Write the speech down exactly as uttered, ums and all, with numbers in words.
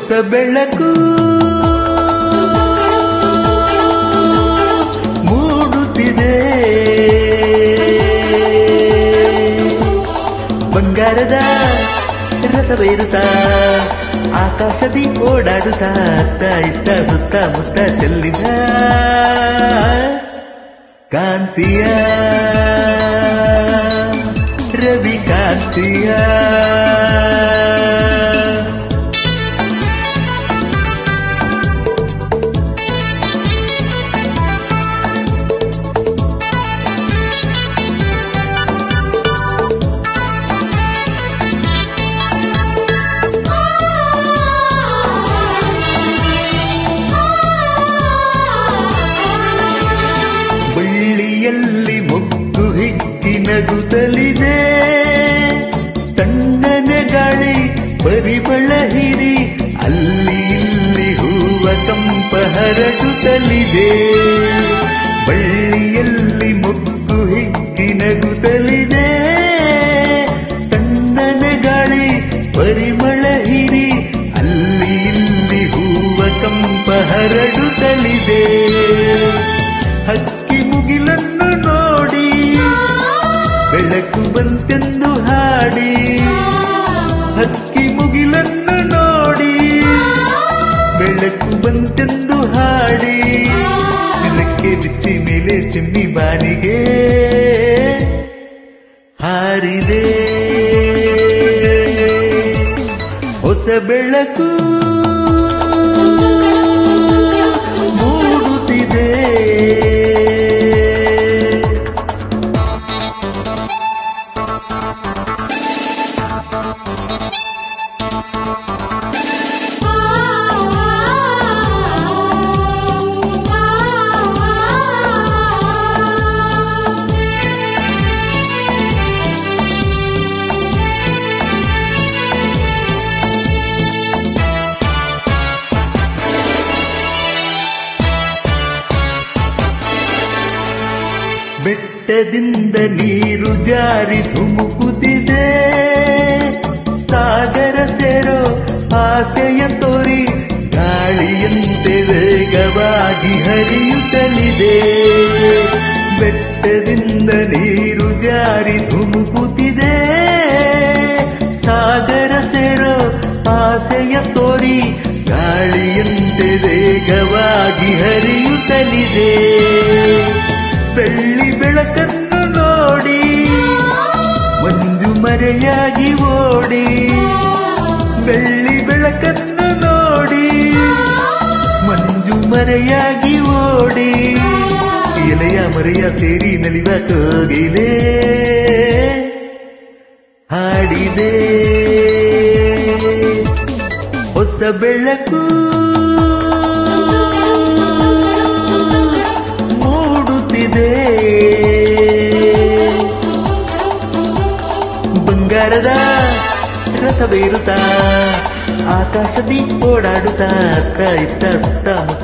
ಹೊಸ ಬೆಳಕು ಮೂಡುತ್ತಿದೆ, ಬಂಗಾರದ ರಥವೇರುತ್ತಾ ಆಕಾಶದಿ ಓಡಾಡುತ್ತಾ ಅತ್ತ ಇತ್ತ ಸುತ್ತ ಮುತ್ತ ಚೆಲ್ಲಿದ ಕಾಂತಿಯ ರವಿ ಕಾಂತಿಯ ಬಳ್ಳಿಯಲ್ಲಿ ಮೊಗ್ಗು ಹಿಕ್ಕಿ ನಗುತ್ತಲಿದೆ, ತಣ್ಣನೆ ಗಾಳಿ ಪರಿಮಳ ಹಿರಿ ಅಲ್ಲಿ ಇಲ್ಲಿ ಹೂವ ಕಂಪ ಹರಡುತ್ತಲಿದೆ. ಬಳ್ಳಿಯಲ್ಲಿ ಮೊಗ್ಗು ಹಿಕ್ಕಿ ನಗುತ್ತಲಿದೆ, ತಣ್ಣನೆ ಗಾಳಿ ಪರಿಮಳ ಹಿರಿ ಅಲ್ಲಿ ಇಲ್ಲಿ ಹೂವ ಕಂಪ ಹರಡುತ್ತಲಿದೆ. ಹಕ್ಕಿ ಮುಗಿಲನ್ನು ನೋಡಿ ಬೆಳಕು ಬಂತೆಂದು ಹಾಡಿ, ಹಕ್ಕಿ ಮುಗಿಲನ್ನು ನೋಡಿ ಬೆಳಕು ಬಂತೆಂದು ಹಾಡಿ, ನೆಲಕ್ಕೆ ಬಿಚ್ಚಿ ಮೇಲೆ ಚಿಮ್ಮಿ ಬಾನಿಗೆ ಹಾರಿದೆ ಹೊಸ ಬೆಳಕು ಮೂಡುತ್ತಿದೆ. ಬೆಟ್ಟದಿಂದ ನೀರು ಜಾರಿ ಧುಮುಕುತ್ತಿದೆ, ಸಾಗರ ಸೇರೋ ಆಸೆಯ ತೋರಿ ಗಾಳಿಯಂತೆ ವೇಗವಾಗಿ ಹರಿಯುತ್ತಲಿದೆ. ಬೆಟ್ಟದಿಂದ ನೀರು ಜಾರಿ ಧುಮುಕುತ್ತಿದೆ, ಸಾಗರ ಸೇರೋ ಆಸೆಯ ತೋರಿ ಗಾಳಿಯಂತೆ ವೇಗವಾಗಿ ಹರಿಯುತ್ತಲಿದೆ. ಬೆಳ್ಳಿ ಬೆಳಕನ್ನು ನೋಡಿ ಮಂಜು ಮರೆಯಾಗಿ ಓಡಿ, ಬೆಳ್ಳಿ ಬೆಳಕನ್ನು ನೋಡಿ ಮಂಜು ಮರೆಯಾಗಿ ಓಡಿ, ಎಲೆಯ ಮರೆಯ ಸೇರಿ ನಲಿವ ಕೋಗಿಲೆ ಹಾಡಿದೆ ಹೊಸ ಬೆಳಕು ಮೂಡುತ್ತಿದೆ. ಬಂಗಾರದ ರಥವೇರುತ್ತಾ ಆಕಾಶದಿ ಓಡಾಡುತ್ತಾ ಅತ್ತ ಇತ್ತ ಸುತ್ತ